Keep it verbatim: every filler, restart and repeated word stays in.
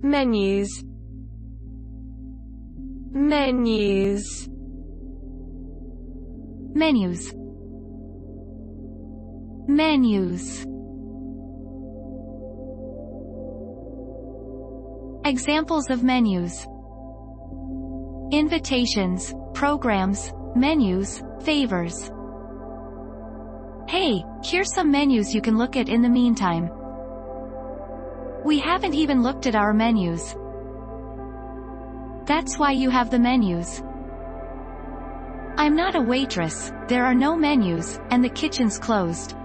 menus, menus, menus, menus. Examples of menus: invitations, programs, menus, favors. Hey, here's some menus you can look at in the meantime. We haven't even looked at our menus. That's why you have the menus. I'm not a waitress, there are no menus, and the kitchen's closed.